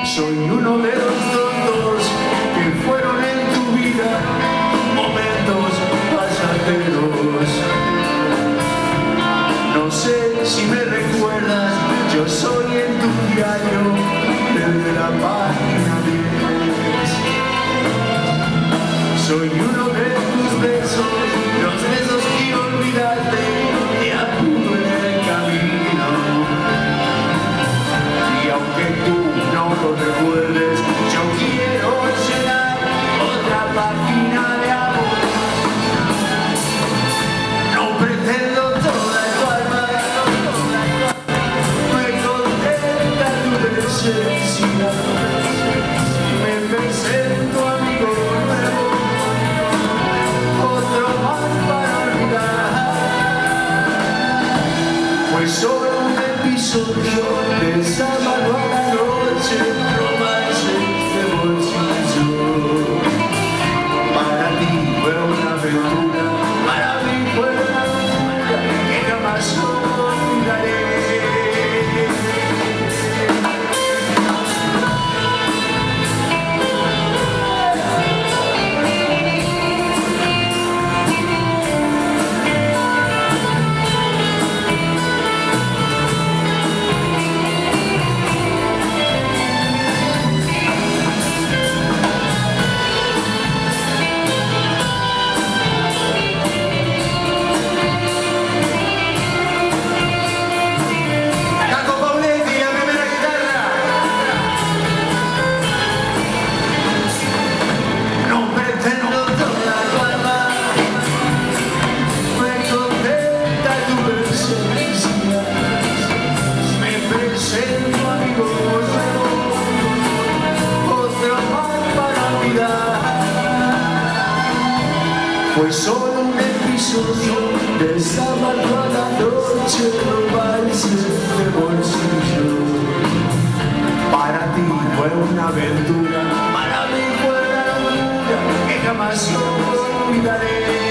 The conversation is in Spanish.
Soy uno de los tontos que fueron en tu vida momentos pasajeros. No sé si me recuerdas, yo soy en tu diario, el de la página 10. Soy uno de tus besos, los besos que olvidaste y apuro en el camino. Y aunque tú no lo recuerdes, yo quiero llenar otra página de amor. No pretendo toda tu alma, me contenta tu presencia. Me presento amigo nuevo, otro más para olvidar. Fue solo un episodio de sábado a la noche, romance de bolsillo. Para ti fue una aventura, para mí fue una aventura que jamás olvidaré. Fue solo un episodio de sábado a la noche, romance de bolsillo. Para ti fue una aventura, para mí fue una locura que jamás olvidaré.